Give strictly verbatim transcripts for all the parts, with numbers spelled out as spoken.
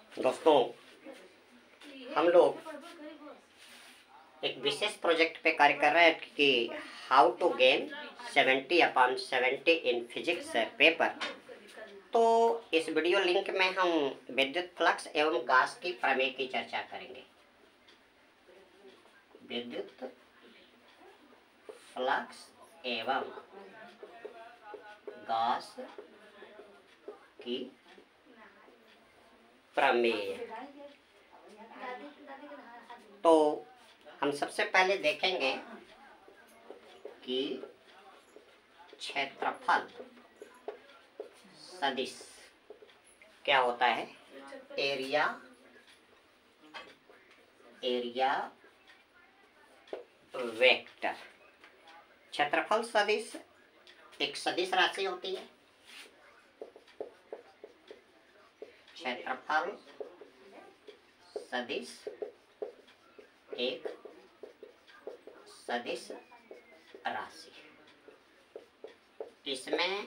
दोस्तों, हम लोग एक विशेष प्रोजेक्ट पे कार्य कर रहे हैं कि how to gain seventy upon seventy in physics paper. तो इस वीडियो लिंक में हम विद्युत फ्लक्स एवं गास की प्रमेय की चर्चा करेंगे। विद्युत फ्लक्स एवं गास की प्रमेय। तो हम सबसे पहले देखेंगे कि क्षेत्रफल सदिश क्या होता है। Area area vector. क्षेत्रफल सदिश एक सदिश राशि होती है। क्षेत्रफल सदिश एक सदिश राशि। इसमें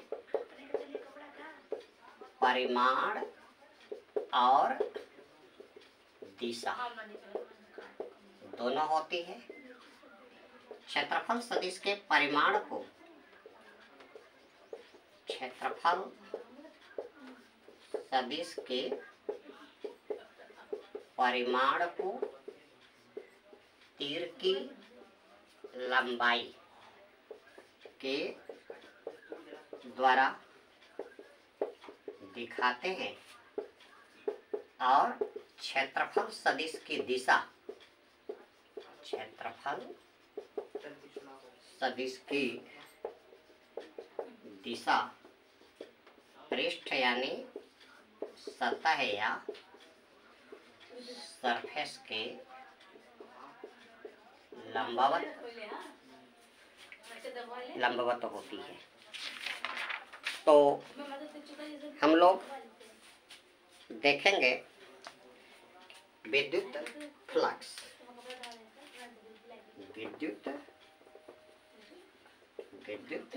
परिमाण और दिशा दोनों होती है। क्षेत्रफल सदिश के परिमाण को क्षेत्रफल सदिश के परिमाण को तीर की लंबाई के द्वारा दिखाते हैं और क्षेत्रफल सदिश की दिशा क्षेत्रफल सदिश की दिशा पृष्ठ यानी सतह या सरफेस के लंबवत लंबवत होती है। तो हम लोग देखेंगे विद्युत फ्लक्स विद्युत विद्युत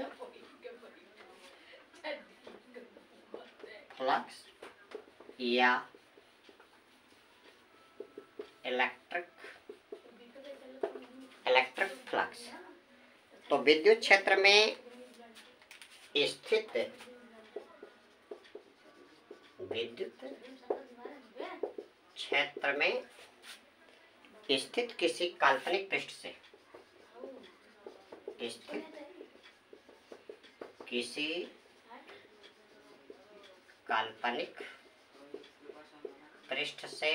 फ्लक्स या इलेक्ट्रिक इलेक्ट्रिक फ्लक्स। तो विद्युत क्षेत्र में स्थित विद्युत क्षेत्र में स्थित किसी काल्पनिक पृष्ठ से स्थित किसी काल्पनिक पृष्ठ से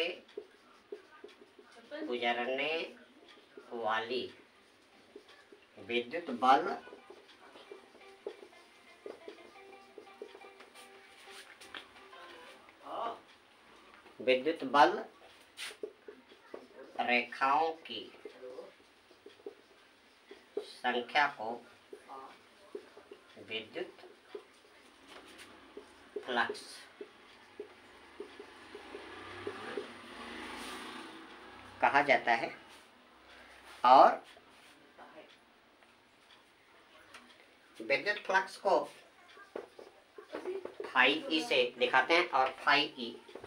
गुजरने वाली विद्युत बल विद्युत बल रेखाओं की संख्या को विद्युत फ्लक्स कहा जाता है। और विद्युत फ्लक्स को फाई ई से दिखाते हैं और phi E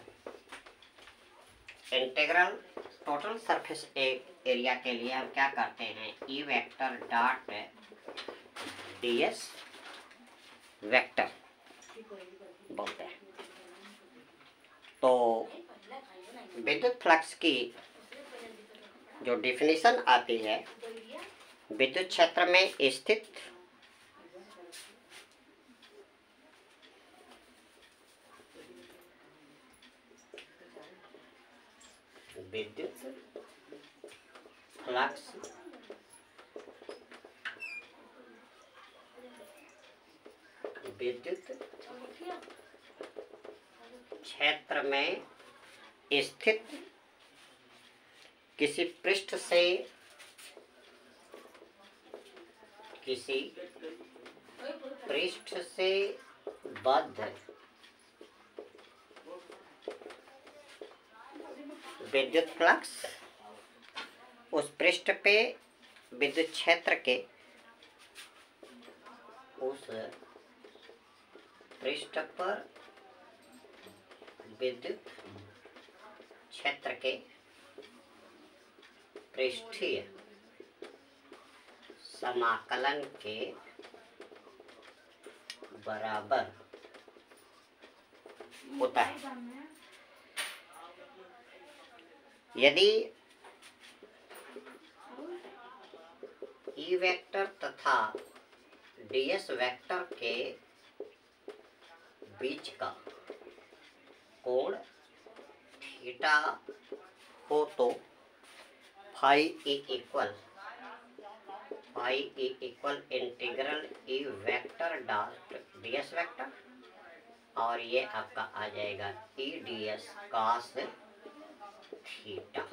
integral total surface area के लिए हम क्या करते हैं, E vector dot DS vector बोलते हैं। तो विद्युत फ्लक्स की जो डिफिनीशन आती है, विद्युत क्षेत्र में स्थित विद्युत फ्लक्स विद्युत क्षेत्र में स्थित किसी पृष्ठ से किसी पृष्ठ से बद्ध विद्युत फ्लक्स उस पृष्ठ पे विद्युत क्षेत्र के उस पृष्ठ पर विद्युत क्षेत्र के पृष्ठीय समाकलन के बराबर होता है। यदि ई वेक्टर तथा डीएस वेक्टर के बीच का कोण थीटा हो तो phi E equal phi E equal integral E vector dot DS vector, और ये आपका आ जाएगा E D S cos theta,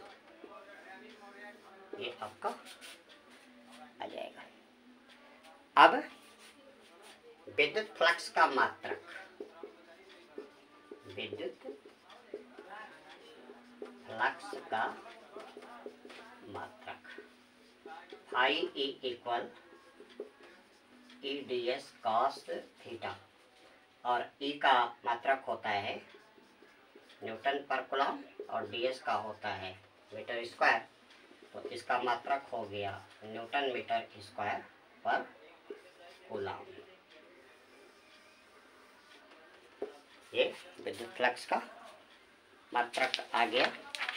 ये आपका आ जाएगा। अब विद्युत फ्लक्स का मात्रक, विद्युत फ्लक्स का मात्रक phi E equal E D S cos theta, और ई का मात्रक होता है न्यूटन पर कूलम और डीएस का होता है मीटर स्क्वायर, तो इसका मात्रक हो गया न्यूटन मीटर स्क्वायर पर कूलम। ये विद्युत फ्लक्स का मात्रक आ गया।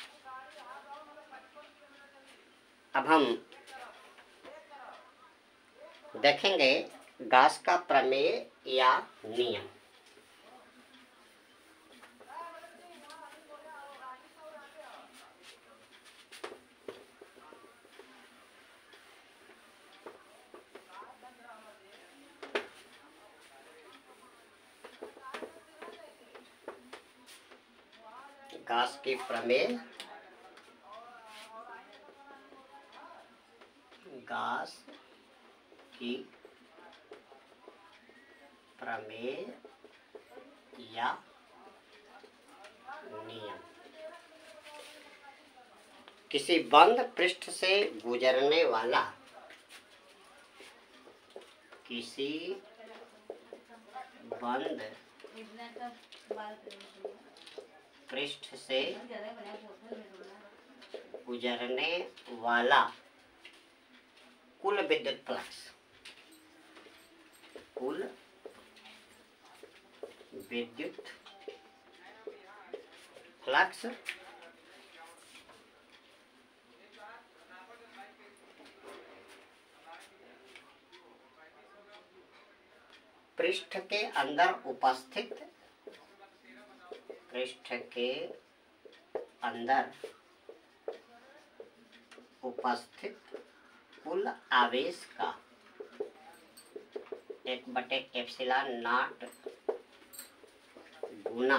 अब हम देखेंगे गॉस का प्रमेय या नियम। गॉस की प्रमेय, गॉस की प्रमेय या नियम। किसी बंद पृष्ठ से गुजरने वाला किसी बंद पृष्ठ से गुजरने वाला कुल विद्युत फ्लक्स, कुल विद्युत फ्लक्स पृष्ठ के अंदर उपस्थित पृष्ठ के अंदर उपस्थित कुल आवेश का एक बटे एप्सिलॉन नॉट गुना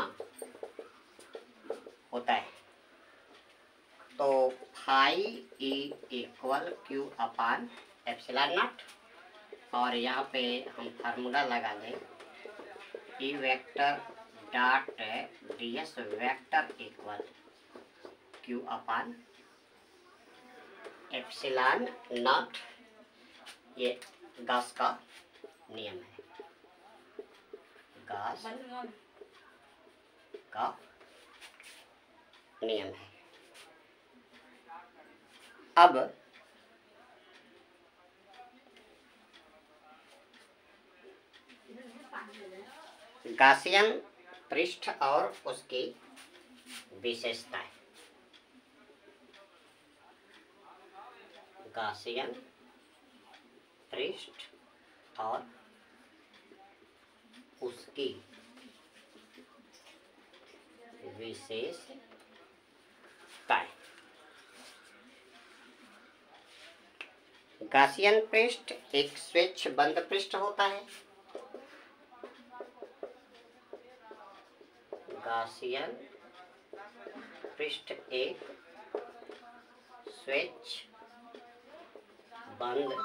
होता है। तो phi E equal Q upon epsilon naught, और यहाँ पे हम फार्मूला लगा दें E vector dot D S vector equal Q upon epsilon naught. ये गॉस का नियम है, गॉस का नियम है। अब गॉसियन पृष्ठ और उसकी विशेषताएं। गॉसियन पृष्ठ और उसकी विशेषताएं। गॉसियन पृष्ठ एक स्वेच्छ बंद पृष्ठ होता है। गॉसियन पृष्ठ एक स्वेच्छ बंद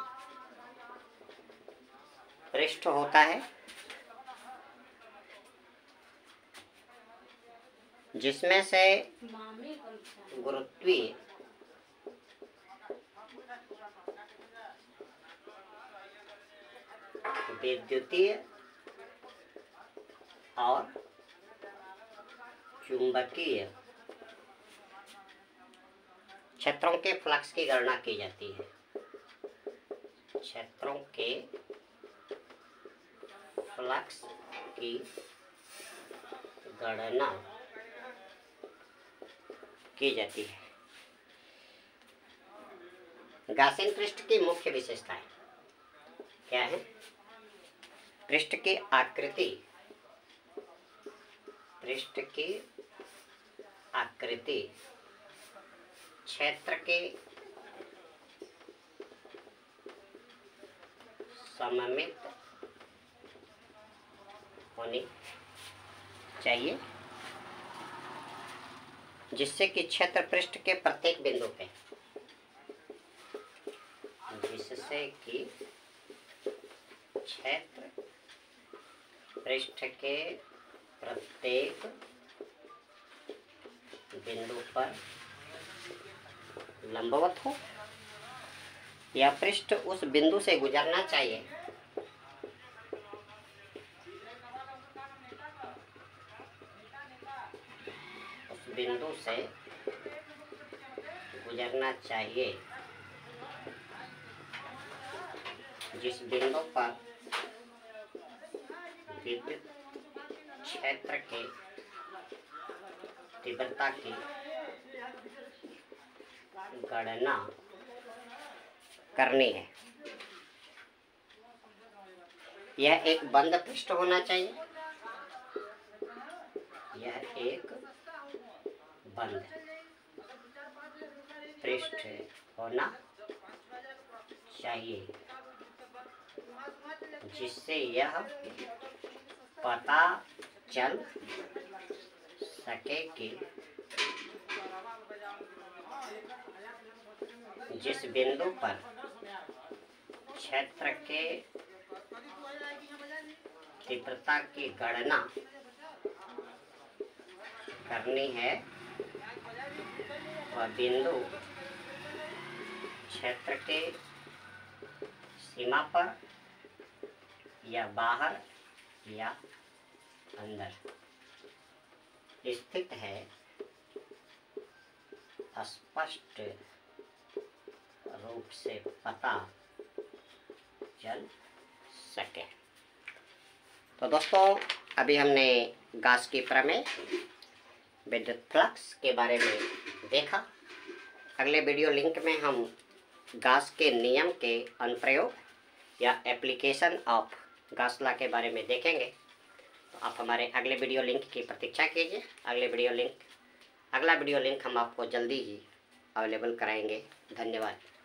पृष्ठ होता है जिसमें से गुरुत्वीय विद्युतीय और चुंबकीय क्षेत्रों के फ्लक्स की गणना की जाती है। क्षेत्रों के फ्लक्स की गणना की जाती है। गॉसियन पृष्ठ की मुख्य विशेषताएं क्या है? पृष्ठ की आकृति, पृष्ठ की आकृति क्षेत्र के सममित होनी चाहिए, जिससे कि क्षेत्र पृष्ठ के प्रत्येक बिंदु पे जिससे कि क्षेत्र पृष्ठ के प्रत्येक बिंदु पर लंबवत हो, या पृष्ठ उस बिंदु से गुजरना चाहिए उस बिंदु से गुजरना चाहिए जिस बिंदु पर विद्युत क्षेत्र के तीव्रता की गणना करनी है। यह एक बंद पृष्ठ होना चाहिए, यह एक बंद पृष्ठ होना चाहिए, जिससे यह पता चल सके कि जिस बिंदु पर क्षेत्र के तीव्रता की गणना करनी है वह बिंदु क्षेत्र के सीमा पर या बाहर या अंदर स्थित है, स्पष्ट रूप से पता चल सके। तो दोस्तों, अभी हमने गॉस की प्रमेय, विद्युत फ्लक्स के बारे में देखा। अगले वीडियो लिंक में हम गॉस के नियम के अनुप्रयोग या एप्लीकेशन ऑफ गॉस लॉ के बारे में देखेंगे। तो आप हमारे अगले वीडियो लिंक की प्रतीक्षा कीजिए। अगले वीडियो लिंक अगला वीडियो लिंक हम आपको जल्दी ही अवेलेबल कराएंगे। धन्यवाद।